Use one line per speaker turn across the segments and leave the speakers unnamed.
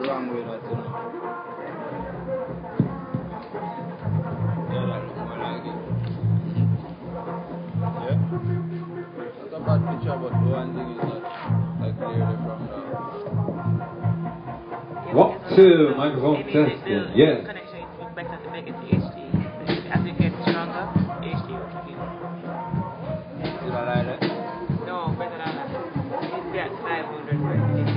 wrong with that, you know. Yeah, that look more like it. Yeah? That's a bad picture, but the one thing is that I clearly from that.
Walk to microphone testing. Yes.
Connection is better to make it to HD. As it gets stronger, HD will kick in.
Is it like that?
No, better than that. It gets 500 for it.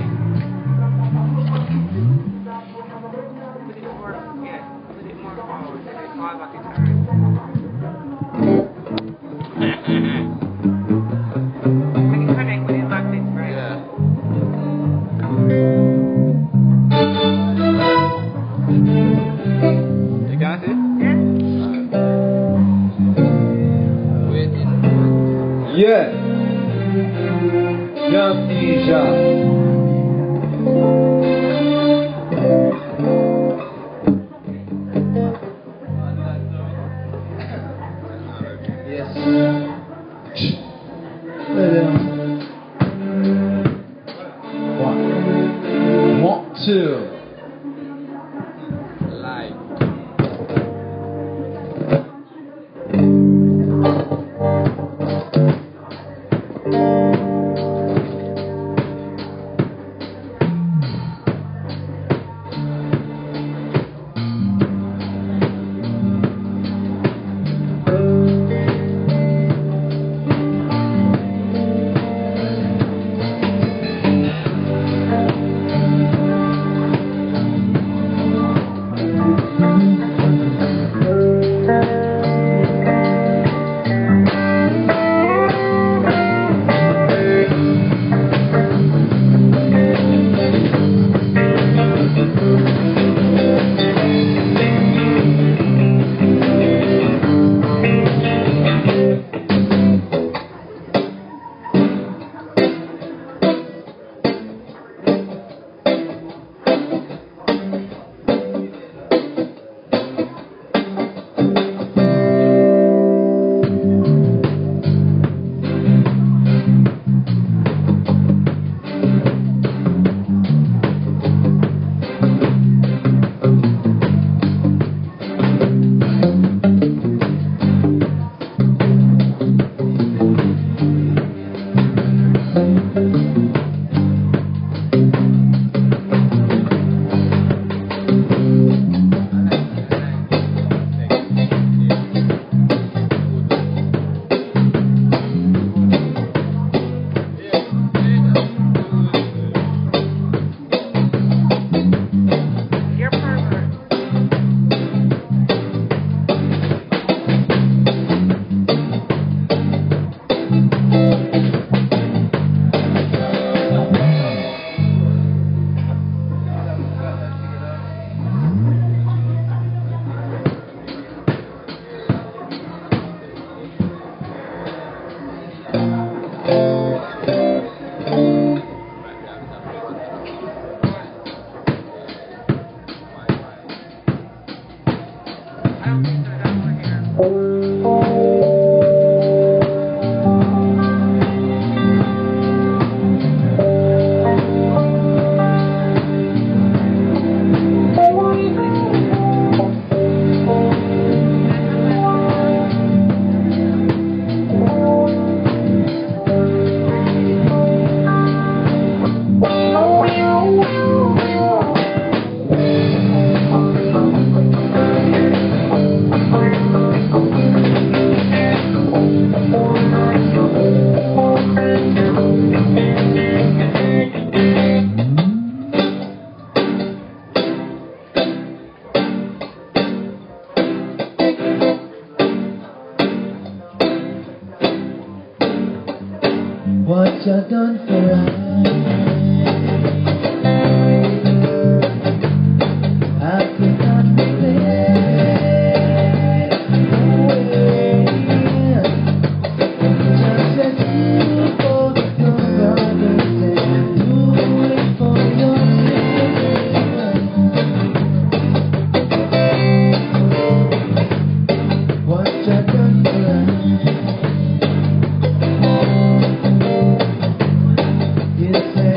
Put it more, yeah, put it more forward. And then fall back into I can connect with it back this, right?
Yeah. You can see?
Yeah.
Waiting.
Yeah. Amnesia.
Yes.
Walk to.
Like.
What you done for us? I could not forget. Just as you for your brothers and do it for your sisters. What you done for us? You say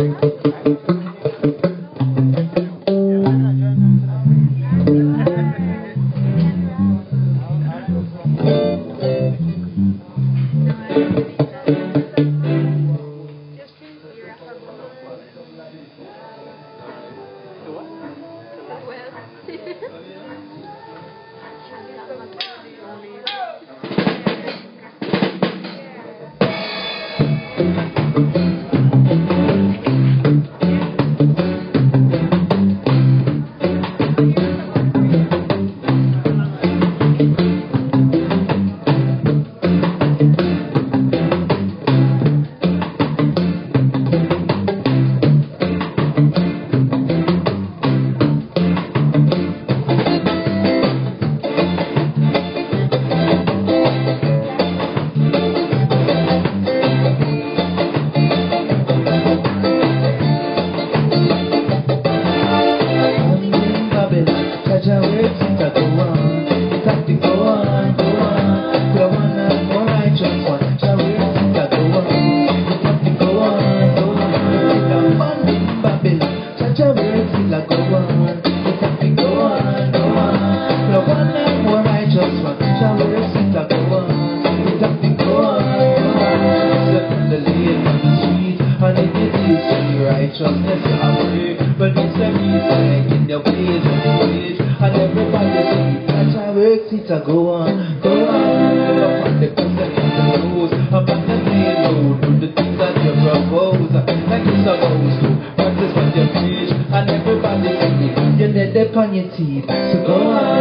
Righteousness, I pray, but it's a reason in the ways of the wage, and everybody say, that's how works it to go on, go on. Up on the concept of the rules, up on the main road, do the things that you propose, like you're supposed to, practice what you preach, and everybody say, you need it on your teeth, so go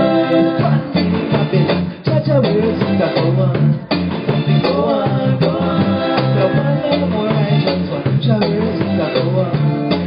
on. That's how works it to go on, go on, go on. The one that more righteous one, shall works it to go on.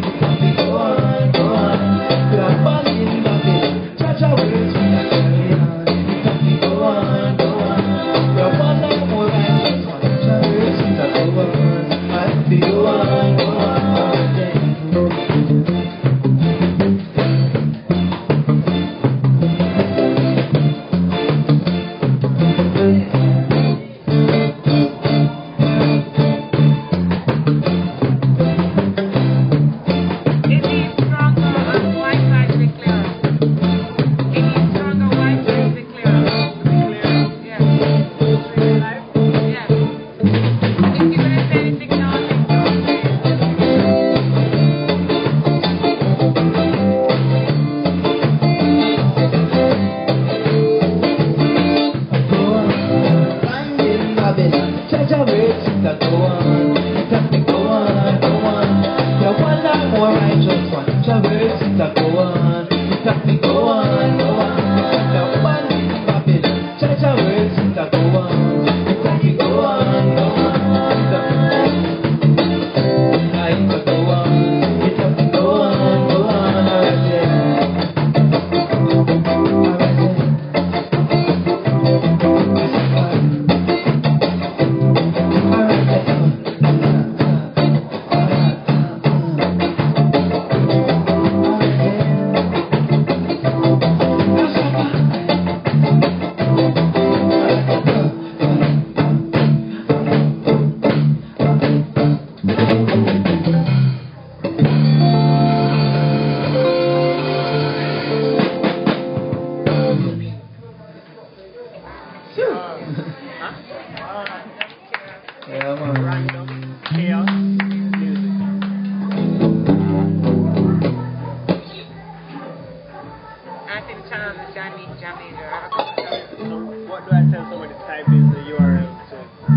What do I tell someone to type in the URL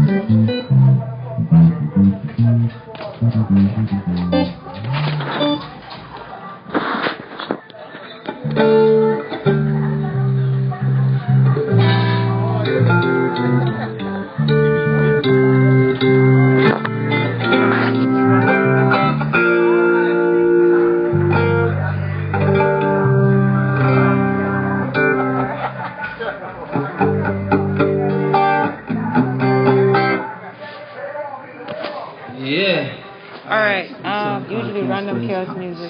to?
Alright, usually Random Chaos Music.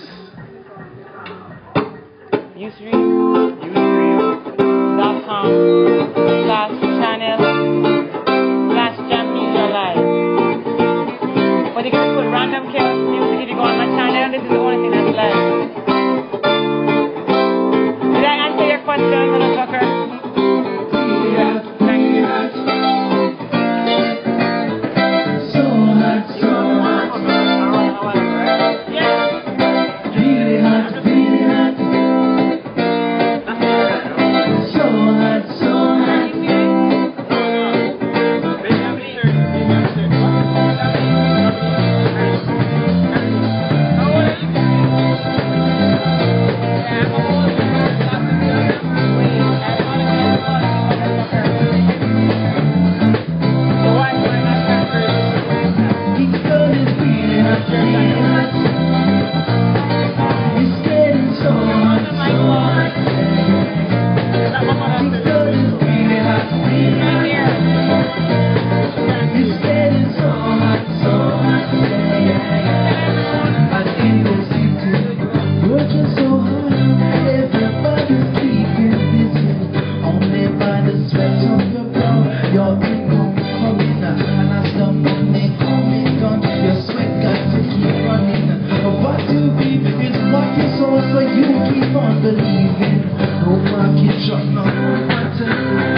U3.com/channel/Jam Music Live. But you can put random chaos music if you go on my channel. This is the only thing that's left. Did I answer your question, motherfucker? Yeah. Thank you.
So hot, so hot.
Yeah.
Really hot, really hot. So hot, so hot. It's getting really hot, really hot. It's getting so hot, so hot. It's getting really hot, really hot. It's getting so hot, so hot. And in the city, working so hard, everybody's keeping busy. Only by the sweat of your brow, your income coming, and as the money coming down, your sweat got to keep running. What you be is what you sow, so you keep on believing. No market shot, no matter.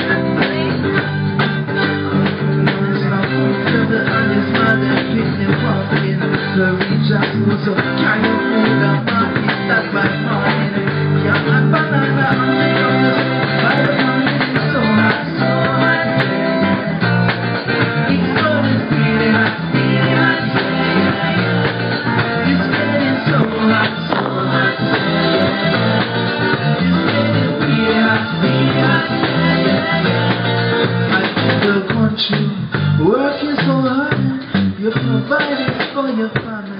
It's not good to the honest man and pick them pumpkin. The reach out to so kind of food and market that by morning. Yeah, and banana on the counter by the morning. So hot, so hot. It's getting really hot, really hot. It's getting so hot, so hot. It's getting really hot, really hot. I in the country, working so hard, you're providing for your family.